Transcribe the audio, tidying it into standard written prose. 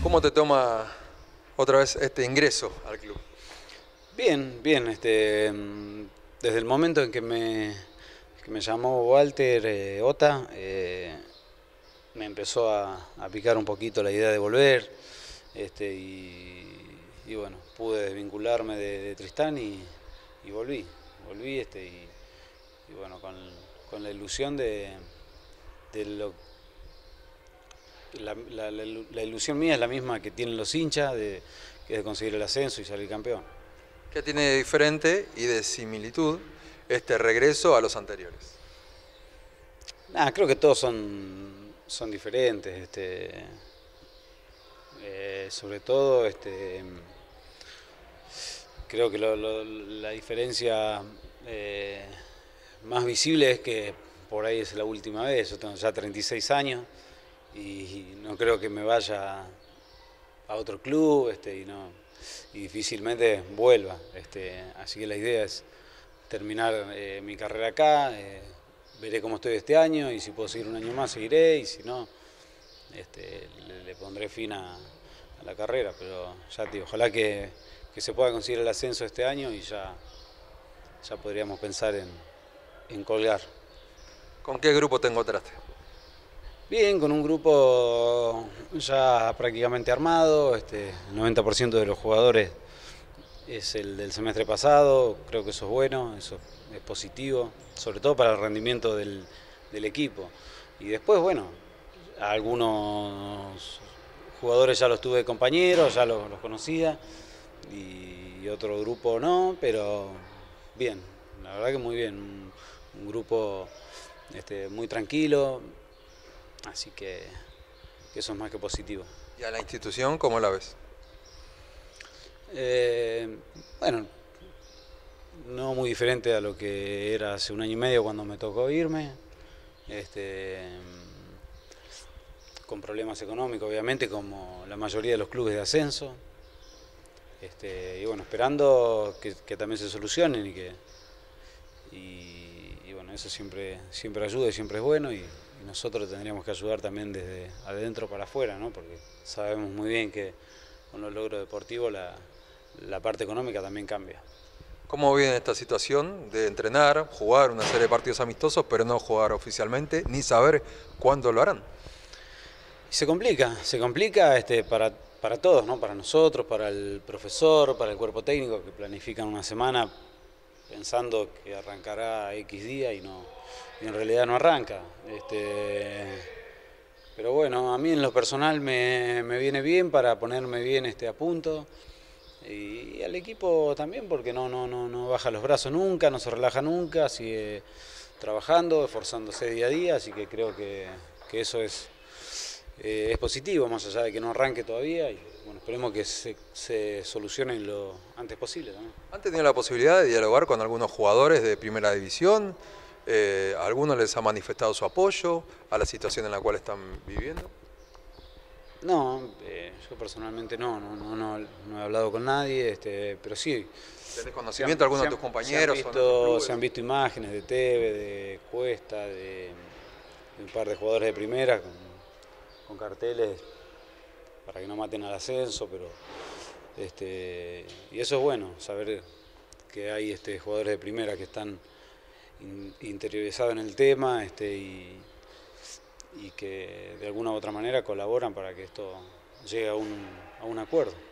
¿Cómo te toma otra vez este ingreso al club? Bien, bien. Desde el momento en que me llamó Walter Ota, me empezó a picar un poquito la idea de volver. Y bueno, pude desvincularme de Tristán y volví. Volví y bueno, con la ilusión de lo. La ilusión mía es la misma que tienen los hinchas, que es de conseguir el ascenso y salir campeón. ¿Qué tiene de diferente y de similitud este regreso a los anteriores? Creo que todos son diferentes. Sobre todo, creo que la diferencia más visible es que por ahí es la última vez. Yo tengo ya 36 años y no creo que me vaya a otro club, y difícilmente vuelva. Así que la idea es terminar mi carrera acá. Veré cómo estoy este año y si puedo seguir un año más seguiré, y si no, le pondré fin a la carrera. Pero ya te digo, ojalá que se pueda conseguir el ascenso este año y ya podríamos pensar en colgar. ¿Con qué grupo te encontraste? Bien, con un grupo ya prácticamente armado. El 90% de los jugadores es el del semestre pasado. Creo que eso es bueno, eso es positivo, sobre todo para el rendimiento del equipo. Y después, bueno, a algunos jugadores ya los tuve de compañeros, ya los conocía, y otro grupo no, pero bien, la verdad que muy bien. Un grupo muy tranquilo, así que eso es más que positivo. ¿Y a la institución cómo la ves? Bueno, no muy diferente a lo que era hace un año y medio cuando me tocó irme, con problemas económicos obviamente, como la mayoría de los clubes de ascenso, y bueno, esperando que también se solucionen y bueno, eso siempre ayuda y siempre es bueno, y nosotros tendríamos que ayudar también desde adentro para afuera, ¿no? Porque sabemos muy bien que con los logros deportivos la parte económica también cambia. ¿Cómo viene esta situación de entrenar, jugar una serie de partidos amistosos, pero no jugar oficialmente, ni saber cuándo lo harán? Y se complica para todos, ¿no? Para nosotros, para el profesor, para el cuerpo técnico, que planifican una semana pensando que arrancará X día y en realidad no arranca. Pero bueno, a mí en lo personal me viene bien para ponerme bien a punto, y al equipo también, porque no baja los brazos nunca, no se relaja nunca, sigue trabajando, esforzándose día a día, así que creo que eso es positivo, más allá de que no arranque todavía, y bueno, esperemos que se solucione lo antes posible también. ¿Han tenido la posibilidad de dialogar con algunos jugadores de primera división? ¿Algunos les ha manifestado su apoyo a la situación en la cual están viviendo? No, yo personalmente no he hablado con nadie, pero sí. ¿Tenés conocimiento de alguno de tus compañeros? Se han visto imágenes de Teve, de Cuesta, de un par de jugadores de primera con carteles para que no maten al ascenso, pero y eso es bueno, saber que hay jugadores de primera que están interiorizados en el tema, y que de alguna u otra manera colaboran para que esto llegue a un acuerdo.